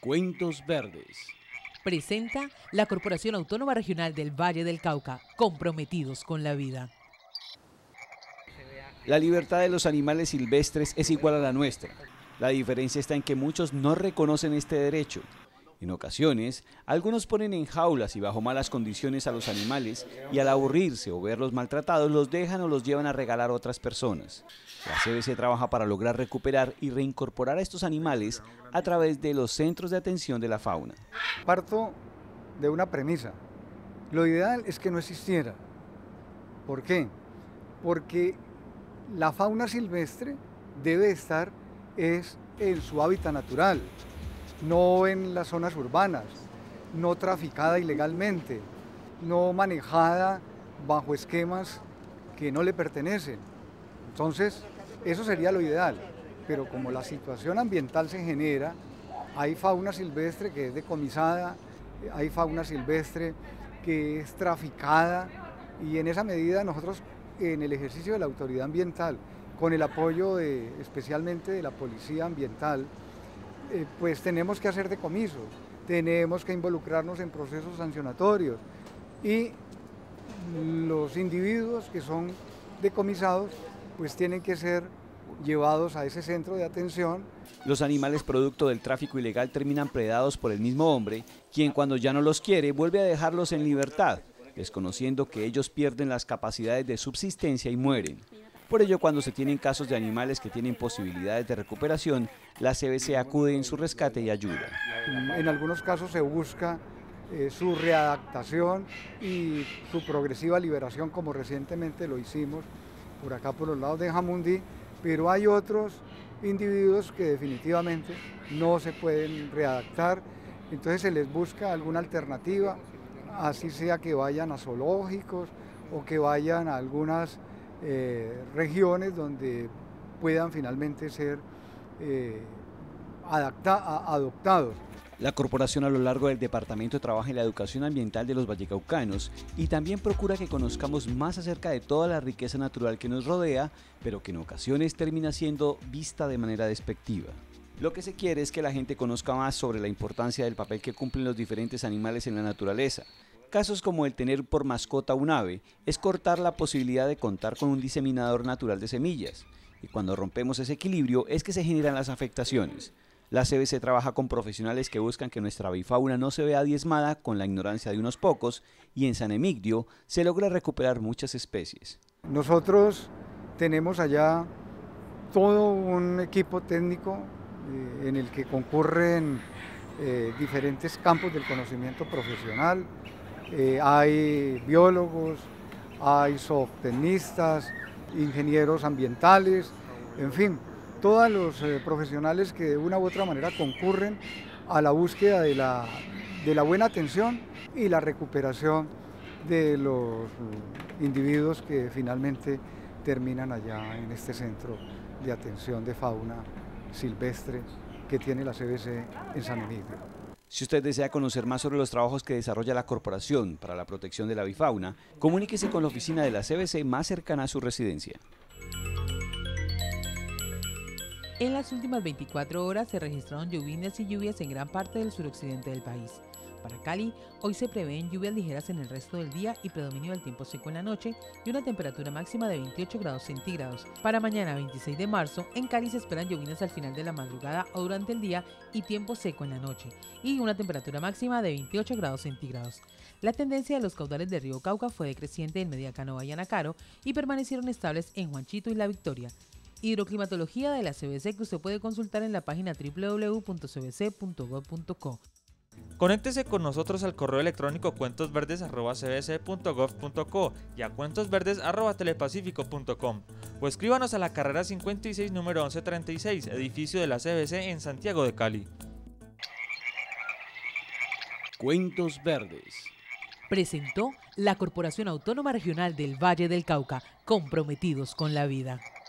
Cuentos Verdes. Presenta la Corporación Autónoma Regional del Valle del Cauca, comprometidos con la vida. La libertad de los animales silvestres es igual a la nuestra. La diferencia está en que muchos no reconocen este derecho. En ocasiones, algunos ponen en jaulas y bajo malas condiciones a los animales y al aburrirse o verlos maltratados los dejan o los llevan a regalar a otras personas. La CBC trabaja para lograr recuperar y reincorporar a estos animales a través de los centros de atención de la fauna. Parto de una premisa. Lo ideal es que no existiera. ¿Por qué? Porque la fauna silvestre debe estar en su hábitat natural, no en las zonas urbanas, no traficada ilegalmente, no manejada bajo esquemas que no le pertenecen. Entonces, eso sería lo ideal, pero como la situación ambiental se genera, hay fauna silvestre que es decomisada, hay fauna silvestre que es traficada, y en esa medida nosotros, en el ejercicio de la autoridad ambiental, con el apoyo especialmente de la policía ambiental, pues tenemos que hacer decomisos, tenemos que involucrarnos en procesos sancionatorios, y los individuos que son decomisados pues tienen que ser llevados a ese centro de atención. Los animales producto del tráfico ilegal terminan predados por el mismo hombre, quien cuando ya no los quiere vuelve a dejarlos en libertad, desconociendo que ellos pierden las capacidades de subsistencia y mueren. Por ello, cuando se tienen casos de animales que tienen posibilidades de recuperación, la CBC acude en su rescate y ayuda. En algunos casos se busca su readaptación y su progresiva liberación, como recientemente lo hicimos por acá por los lados de Jamundí, pero hay otros individuos que definitivamente no se pueden readaptar, entonces se les busca alguna alternativa, así sea que vayan a zoológicos o que vayan a algunas regiones donde puedan finalmente ser adoptados. La corporación a lo largo del departamento trabaja en la educación ambiental de los vallecaucanos y también procura que conozcamos más acerca de toda la riqueza natural que nos rodea, pero que en ocasiones termina siendo vista de manera despectiva. Lo que se quiere es que la gente conozca más sobre la importancia del papel que cumplen los diferentes animales en la naturaleza. Casos como el tener por mascota un ave es cortar la posibilidad de contar con un diseminador natural de semillas, y cuando rompemos ese equilibrio es que se generan las afectaciones. La CBC trabaja con profesionales que buscan que nuestra avifauna no se vea diezmada con la ignorancia de unos pocos, y en San Emigdio se logra recuperar muchas especies. Nosotros tenemos allá todo un equipo técnico en el que concurren diferentes campos del conocimiento profesional. Hay biólogos, hay zootecnistas, ingenieros ambientales, en fin, todos los profesionales que de una u otra manera concurren a la búsqueda de la buena atención y la recuperación de los individuos que finalmente terminan allá en este centro de atención de fauna silvestre que tiene la CBC en San Emigdio. Si usted desea conocer más sobre los trabajos que desarrolla la Corporación para la protección de la avifauna, comuníquese con la oficina de la CBC más cercana a su residencia. En las últimas 24 horas se registraron lluvias y lluvias en gran parte del suroccidente del país. Para Cali, hoy se prevén lluvias ligeras en el resto del día y predominio del tiempo seco en la noche y una temperatura máxima de 28 grados centígrados. Para mañana 26 de marzo, en Cali se esperan lluvias al final de la madrugada o durante el día y tiempo seco en la noche y una temperatura máxima de 28 grados centígrados. La tendencia de los caudales del río Cauca fue decreciente en Mediacanoa y Anacaro y permanecieron estables en Juanchito y La Victoria. Hidroclimatología de la CBC que usted puede consultar en la página www.cbc.gov.co. Conéctese con nosotros al correo electrónico cuentosverdes@cbc.gov.co y a cuentosverdes@telepacifico.com o escríbanos a la carrera 56 número 1136, edificio de la CBC en Santiago de Cali. Cuentos Verdes. Presentó la Corporación Autónoma Regional del Valle del Cauca, comprometidos con la vida.